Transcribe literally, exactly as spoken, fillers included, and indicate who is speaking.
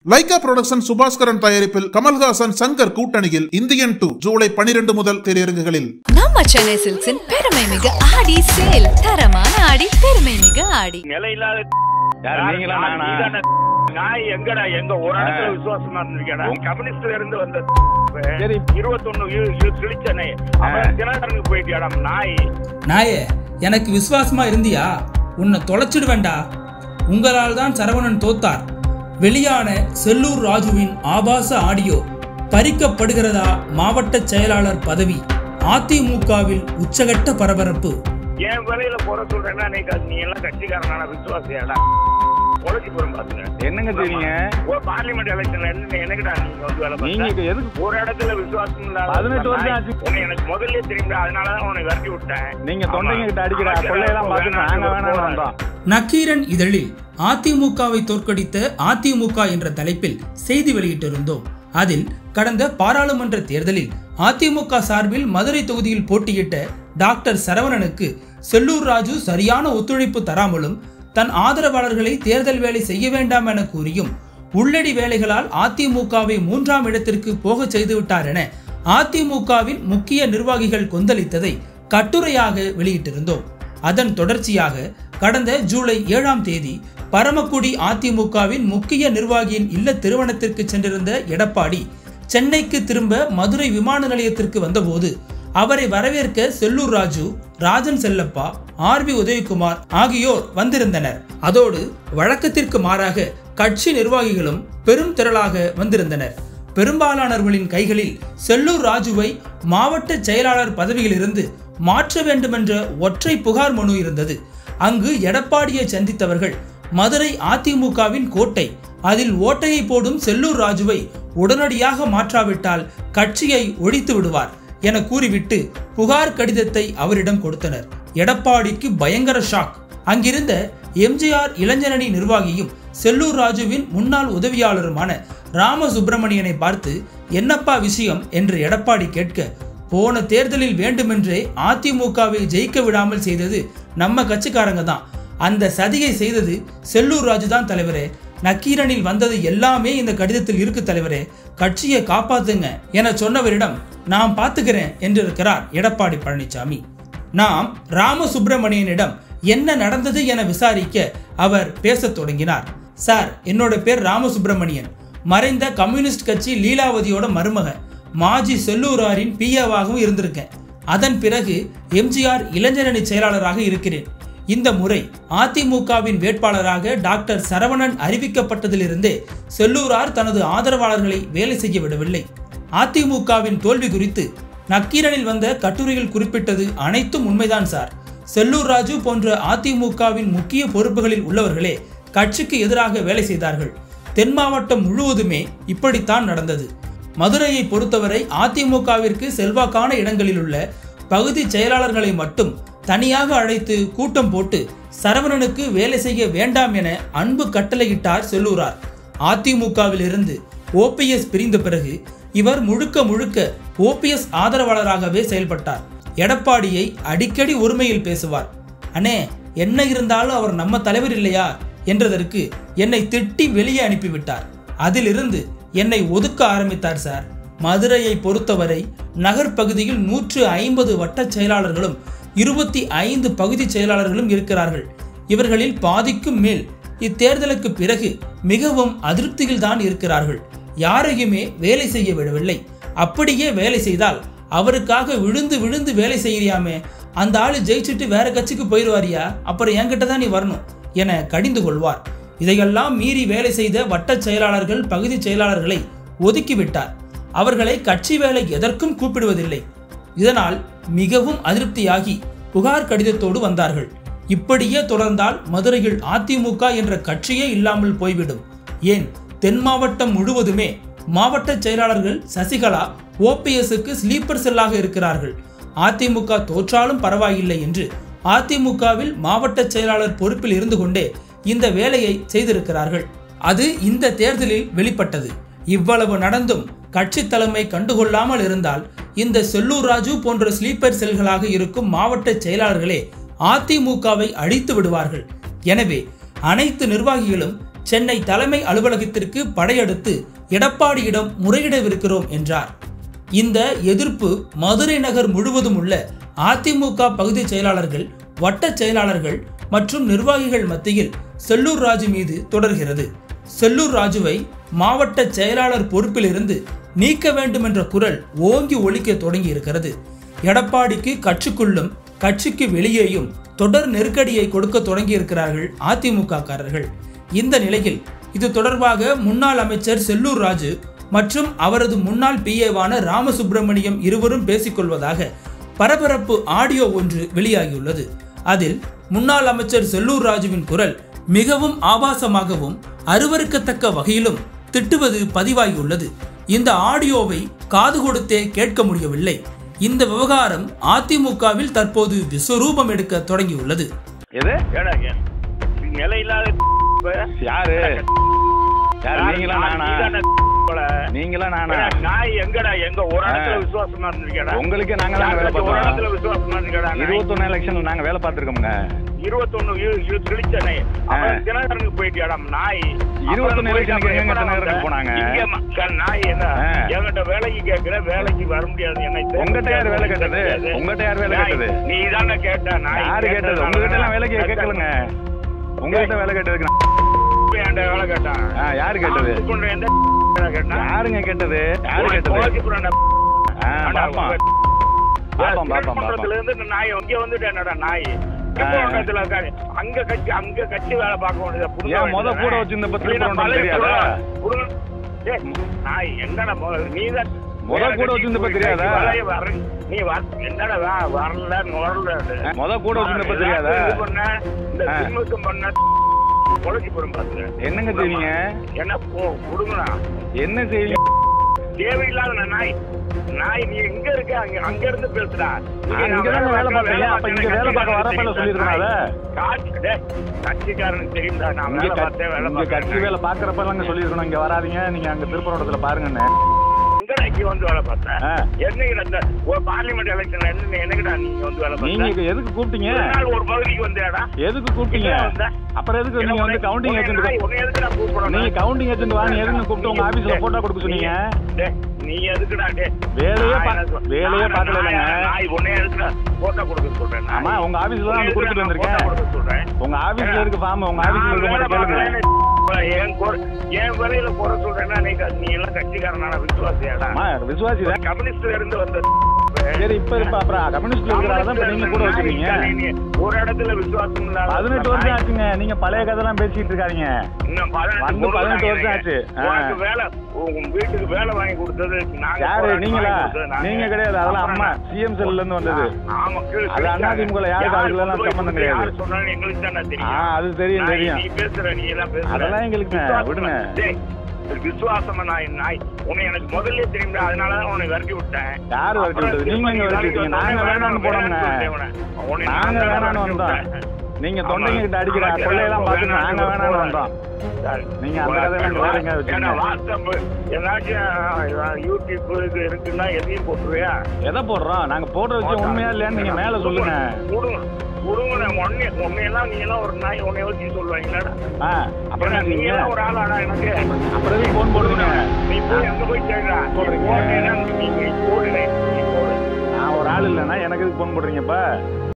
Speaker 1: Lyca production Subaskaran தயாரிப்பில் கமல்ஹாசன் சங்கர் கூட்டணியில் Indian two July பனிரெண்டு முதல் திரையரங்குகளில்.
Speaker 2: நம்ம சென்னை சில்க்ஸின் பெருமை மிகு ஆடி சேல், தரமான ஆடி, பெருமை மிகு ஆடி.
Speaker 3: நிலையில்லாத நாய் எங்கடா எங்க ஒரு இடத்துல விசுவாசமா இருந்திருக்கா? கம்யூனிஸ்ட்ல இருந்து வந்த இருபத்தொன்னு கிழிச்சனை தினகரனுக்கு போயிட்டியாடா நாய்.
Speaker 4: நாயே, எனக்கு விசுவாசமா இருந்தியா? உன்னை தொலைச்சிடுவேண்டா. உங்களால் தான் சரவணன் தோத்தார். வெளியான செல்லூர் ராஜுவின் ஆபாச ஆடியோ பறிக்கப்படுகிறதா? மாவட்ட செயலாளர் பதவி அதிமுகவில் உச்சகட்ட பரபரப்பு.
Speaker 3: என் வேலையில போற சொல்றேன்னா நீ எல்லாம் கட்சிக்காரனான விசுவாசியாடா. என்னங்க தெரியுங்க பார்லிமெண்ட் எலெக்ஷன்ல என்னங்கடா நீங்க வந்து வேலை பண்ணீங்க? ஒரு இடத்துல விசுவாசம் இல்லாத பதினெட்டு வருஷம் ஆச்சு. எனக்கு முதல்ல தெரியுங்க, அதனாலதான் உன்னை விரட்டி விட்டேன். நீங்க தொண்டைங்க கிட்ட அடிக்கிற கொள்ளையெல்லாம் பார்த்து நாங்க வேணாம்.
Speaker 4: நக்கீரன் இதழில் அதிமுகவை தோற்கடித்த அதிமுக என்ற தலைப்பில் செய்தி வெளியிட்டிருந்தோம். அதில் கடந்த பாராளுமன்ற தேர்தலில் அதிமுக சார்பில் மதுரை தொகுதியில் போட்டியிட்ட டாக்டர் சரவணனுக்கு செல்லூர் ராஜு சரியான ஒத்துழைப்பு தராமலும் தன் ஆதரவாளர்களை தேர்தல் வேலை செய்ய வேண்டாம் என கூறியும் உள்ளடி வேலைகளால் அதிமுகவை மூன்றாம் இடத்திற்கு போக செய்துவிட்டார் என அதிமுகவின் முக்கிய நிர்வாகிகள் கொந்தளித்ததை கட்டுரையாக வெளியிட்டிருந்தோம். அதன் தொடர்ச்சியாக கடந்த ஜூலை ஏழாம் தேதி பரமக்குடி அதிமுகவின் முக்கிய நிர்வாகியின் இல்ல திருமணத்திற்கு சென்றிருந்த எடப்பாடி சென்னைக்கு திரும்ப மதுரை விமான நிலையத்திற்கு வந்தபோது அவரை வரவேற்க செல்லூர் ராஜு, ராஜன் செல்லப்பா, ஆர் பி உதயகுமார் ஆகியோர் வந்திருந்தனர். அதோடு வழக்கத்திற்கு மாறாக கட்சி நிர்வாகிகளும் பெரும் திரளாக வந்திருந்தனர். பெரும்பாலானவர்களின் கைகளில் செல்லூர் ராஜுவை மாவட்ட செயலாளர் பதவியிலிருந்து மாற்ற வேண்டுமென்ற ஒற்றை புகார் மனு இருந்தது. அங்கு எடப்பாடியை சந்தித்தவர்கள் மதுரை அதிமுகவின் கோட்டை, அதில் ஓட்டையை போடும் செல்லூர் ராஜுவை உடனடியாக மாற்றாவிட்டால் கட்சியை ஒழித்து விடுவார் என கூறிவிட்டு புகார் கடிதத்தை அவரிடம் கொடுத்தனர். எடப்பாடிக்கு பயங்கர ஷாக். அங்கிருந்த எம்ஜிஆர் இளைஞரணி நிர்வாகியும் செல்லூர் ராஜுவின் முன்னாள் உதவியாளருமான ராம சுப்பிரமணியனை பார்த்து என்னப்பா விஷயம் என்று எடப்பாடி கேட்க, போன தேர்தலில் வேண்டுமென்றே அதிமுகவை ஜெயிக்க விடாமல் செய்தது நம்ம கட்சிக்காரங்க தான். அந்த சதியை செய்தது செல்லூர் ராஜு தான் தலைவரே. நக்கீரனில் வந்தது எல்லாமே இந்த கடிதத்தில் இருக்கு தலைவரே, கட்சியை காப்பாத்துங்க என சொன்னவரிடம் நான் பார்த்துக்கிறேன் என்றிருக்கிறார் எடப்பாடி பழனிசாமி. நாம் ராம சுப்பிரமணியனிடம் என்ன நடந்தது என விசாரிக்க அவர் பேசத் தொடங்கினார். சார், என்னோட பேர் ராம சுப்பிரமணியன். மறைந்த கம்யூனிஸ்ட் கட்சி லீலாவதியோட மருமக, மாஜி செல்லூராரின் பிஏவாகவும் இருந்திருக்கேன். அதன் பிறகு எம்ஜிஆர் இளைஞரணி செயலாளராக இருக்கிறேன். இந்த முறை அதிமுகவின் வேட்பாளராக டாக்டர் சரவணன் அறிவிக்கப்பட்டதிலிருந்தே செல்லூரார் தனது ஆதரவாளர்களை வேலை செய்ய விடவில்லை. அதிமுகவின் தோல்வி குறித்து நக்கீரனில் வந்த கட்டுரையில் குறிப்பிட்டது அனைத்தும் உண்மைதான் சார். செல்லூர் ராஜு போன்ற அதிமுகவின் முக்கிய பொறுப்புகளில் உள்ளவர்களே கட்சிக்கு எதிராக வேலை செய்தார்கள். தென் மாவட்டம் முழுவதுமே இப்படித்தான் நடந்தது. மதுரையை பொறுத்தவரை அதிமுகவிற்கு செல்வாக்கான இடங்களில் உள்ள பகுதி செயலாளர்களை மட்டும் தனியாக அழைத்து கூட்டம் போட்டு சரவணனுக்கு வேலை செய்ய வேண்டாம் என அன்பு கட்டளையிட்டார் செல்லூரார். அதிமுகவில் இருந்து ஓபிஎஸ் பிரிந்த பிறகு இவர் முழுக்க முழுக்க ஓபிஎஸ் ஆதரவாளராகவே செயல்பட்டார். எடப்பாடியை அடிக்கடி ஒருமையில் பேசுவார். அண்ணே, என்ன இருந்தாலும் அவர் நம்ம தலைவர் இல்லையா என்றதற்கு என்னை திட்டி வெளியே அனுப்பிவிட்டார். அதிலிருந்து என்னை ஒதுக்க ஆரம்பித்தார் சார். மதுரையை பொறுத்தவரை நகர்பகுதியில் நூற்று ஐம்பது வட்ட செயலாளர்களும் இருபத்தி ஐந்து பகுதி செயலாளர்களும் இருக்கிறார்கள். இவர்களில் பாதிக்கும் மேல் இத்தேர்தலுக்கு பிறகு மிகவும் அதிருப்தியில் தான் இருக்கிறார்கள். யாரையுமே வேலை செய்ய விடவில்லை. அப்படியே வேலை செய்தால் அவருக்காக விழுந்து விழுந்து வேலை செய்யறியாமே, அந்த ஆளு ஜெயிச்சுட்டு வேற கட்சிக்கு போயிடுவாரியா, அப்புறம் என்கிட்ட தான் நீ வரணும் என கடிந்து கொள்வார். இதையெல்லாம் மீறி வேலை செய்த வட்ட செயலாளர்கள், பகுதி செயலாளர்களை ஒதுக்கிவிட்டார். அவர்களை கட்சி வேலை எதற்கும் கூப்பிடுவதில்லை. இதனால் மிகவும் அதிருப்தியாகி புகார் கடிதத்தோடு வந்தார்கள். இப்படியே தொடர்ந்தால் மதுரையில் அதிமுக என்ற கட்சியே இல்லாமல் போய்விடும். ஏன், தென் மாவட்டம் முழுவதுமே மாவட்ட செயலாளர்கள் சசிகலா ஓபிஎஸ்க்கு ஸ்லீப்பர் செல்லாக இருக்கிறார்கள். அதிமுக தோற்றாலும் பரவாயில்லை என்று அதிமுகவில் மாவட்ட செயலாளர் பொறுப்பில் இருந்து கொண்டே இந்த வேலையை செய்திருக்கிறார்கள். அது இந்த தேர்தலில் வெளிப்பட்டது. இவ்வளவு நடந்தும் கட்சி தலைமை கண்டுகொள்ளாமல் இருந்தால் இந்த செல்லூர் ராஜு போன்ற ஸ்லீப்பர் செல்களாக இருக்கும் மாவட்ட செயலாளர்களே அதிமுகவை அழித்து விடுவார்கள். எனவே அனைத்து நிர்வாகிகளும் சென்னை தலைமை அலுவலகத்திற்கு படையெடுத்து எடப்பாடியிடம் முறையிடவிருக்கிறோம் என்றார். இந்த எதிர்ப்பு மதுரை நகர் முழுவதும் உள்ள அதிமுக பகுதி செயலாளர்கள், வட்ட செயலாளர்கள் மற்றும் நிர்வாகிகள் மத்தியில் செல்லூர் ராஜு மீது தொடர்கிறது. செல்லூர் ராஜுவை மாவட்ட செயலாளர் பொறுப்பிலிருந்து நீக்க வேண்டும் என்ற குரல் ஓங்கி ஒலிக்க தொடங்கி இருக்கிறது. எடப்பாடிக்கு கட்சிக்குள்ளும் கட்சிக்கு வெளியேயும் தொடர் நெருக்கடியை கொடுக்க தொடங்கி இருக்கிறார்கள் அதிமுக காரர்கள். இந்த நிலையில் இது தொடர்பாக முன்னாள் அமைச்சர் செல்லூர் ராஜு மற்றும் அவரது முன்னாள் பிஏவான ராமசுப்பிரமணியம் இருவரும் பேசிக்கொள்வதாக பரபரப்பு ஆடியோ ஒன்று வெளியாகியுள்ளது. அதில் முன்னாள் அமைச்சர் செல்லூர் ராஜுவின் குரல் மிகவும் ஆபாசமாகவும் அருவருக்கத்தக்க வகையிலும் திட்டுவது பதிவாகியுள்ளது. இந்த ஆடியோவை காது கொடுத்தே கேட்க முடியவில்லை. இந்த விவகாரம் அதிமுகவில் தற்போது விஸ்வரூபம் எடுக்க தொடங்கியுள்ளது.
Speaker 3: உங்களுக்கு நாங்க தான் வேலை பார்த்தோம். இருபத்தொன்னு எலெக்ஷன்ல நாங்க வேலை பார்த்திருக்கோம்ங்க. இருபத்தொன்னு தினகரனுக்கு போயிட்டியாடா நாய். இருபத்தொன்னு எலெக்ஷனுக்கு எங்க தினகரனுக்கு போனாங்க? நாய் என்ன என்கிட்ட வேலைக்கு கேட்கிற, வேலைக்கு வர முடியாது. என்ன உங்ககிட்ட யார் வேலை கேட்டது? உங்ககிட்ட யார் வேலை கேட்டது? நீ தானே கேட்ட. நாய் யாரு கேட்டது? உங்ககிட்ட எல்லாம் வேலைக்கு கேட்கலங்க. உங்ககிட்ட வேலை கேட்டதுக்கு வேலை கேட்டான். யாரு கேட்டது? யாருங்க கேட்டது? யாரு கேட்டது? நாய் இங்க வந்துட்டேன்டா நாய். அங்க கட்சி அங்க கட்சி வேலை பார்க்க வேண்டியது. முத கூட வச்சிருந்த நாய் என்னடா நீதான் முத கூட வச்சிருந்தப்ப தெரியாதா? நீ என்னடா வரல வரல முத கூட வச்சிருந்தப்ப தெரியாதா? இந்த சிம்மத்தும் பண்ண கொலைக்கு போறோம் பாத்துங்க. என்னங்க செய்வீங்க? என்ன கொடுங்கண்ணா என்ன செய்வீங்க? தேவையில்லாத நாய் நாய். நீ எங்க இருக்க? அங்க அங்க இருந்து பேசுடா. வேலை பார்க்கல. அப்ப இங்க வேலை பார்க்க வரப்ப சொல்லிருக்காங்க. கட்சிக்காரனுக்கு தெரியும்டா. நான் வேலை பார்த்தேன். வேலை கட்சி வேலை பாக்குறப்ப எல்லாம் சொல்லிருக்கணும். இங்க வராதிங்க, நீங்க அங்க திருப்பரங்குன்றத்துல பாருங்கன்னு. வந்து வேலை பார்த்தேன். என்ன பார்லிமெண்ட் எலெக்ஷன்ல என்ன என்னடா நீங்க வந்து வேலை பார்த்தீங்க? நீங்க எதுக்கு கூப்பிட்டீங்க? ஒரு பகுதிக்கு வந்தேடா. எதுக்கு கூப்பிட்டீங்க? அப்புறம் எதுக்கு நீங்க வந்து கவுண்டிங் ஏஜென்ட்? உன்னை எதுக்கு நான் கூப்பிடுறேன்? நீங்க கவுண்டிங் ஏஜென்ட் வாங்க எதுக்கு கூப்பிட்டு உங்க ஆபீஸ்ல போட்டோ கொடுக்க சொன்னீங்க? நீ எதுக்குடா? வேலையே வேலையே பார்க்கல. நான் உன்னை எதுக்கு போட்டோ கொடுக்க சொல்றேன்? ஆமா, உங்க ஆபீஸ்ல தான் வந்து கொடுத்துட்டு வந்திருக்கேன். சொல்றேன் உங்க ஆபீஸ்ல இருக்கு ஃபார்ம். உங்க ஆபீஸ்ல இருக்க கேளுங்க. என் வேலையில போற சொல்றேன்னா நீ எல்லாம் கட்சிக்காரனான விசுவாசியாடா? விசுவாசி தான். கம்யூனிஸ்ட்ல இருந்து வந்தது. சரி, இப்ப இப்ப அப்புறம் கம்யூனிஸ்ட்ல இருக்கிறாதான் நீங்க கூட வச்சிருக்கீங்க. ஒரு இடத்துல விசுவாசம் இல்ல. பதினெட்டு வருஷம் ஆச்சுங்க. நீங்க பழைய கதைலாம் பேசிட்டு இருக்காதீங்க. இன்னும் பதினெட்டு வருஷம் ஆச்சு. வேலை உங்க வீட்டுக்கு வேலை வாங்கி கொடுத்தது யாரு? நீங்களா? நீங்க கிடையாது. அதெல்லாம் அம்மா சிஎம் செல்ல இருந்து வந்தது. அது அதிமுக யாருக்கு அதுக்கெல்லாம் சம்பந்தம் கிடையாது. எங்களுக்கு தானே தெரியும். அது தெரியும் தெரியும். நீ பேசுற நீ எல்லாம் பேசுற அதெல்லாம் எங்களுக்கு விடுங்க. விசுவாசம் நாய் நாய் உன்னை எனக்கு முதல்ல தெரியும்டா. அதனாலதான் உன்னை விரட்டி விட்டேன். யாரு விரட்டி விட்டது? நீங்க எங்க விரட்டி விட்டீங்க? நாங்க வேணான்னு போனோங்க. நாங்க வேணான்னு வந்தோம். நீங்க தொண்டைங்க கிட்ட அடிக்கிற கொள்ளையெல்லாம் பார்த்து நாங்க வேணான்னு வந்தோம். நீங்க அந்த கதையெல்லாம் வேறங்க வச்சுங்க. வாட்ஸ்அப் ஏதாச்சும் யூடியூப் இது இருக்குன்னா எதையும் போட்டுருவியா? எதை போடுறோம்? நாங்க போடுற வச்சு உண்மையா இல்லையான்னு நீங்க மேல சொல்லுங்க. உன்னையெல்லாம் நீ எல்லாம் ஒரு நாய் உன்னை வச்சு சொல்லுவாங்களாடா? அப்புறம் நீங்க எல்லாம் ஒரு ஆளாடா எனக்கு? அப்புறம் போன் போடுறீங்க. நீ போய் அங்க போய் கேட்கறா போடுறீங்க. நான் ஒரு ஆள் இல்லைன்னா எனக்கு போன் போடுறீங்கப்பா.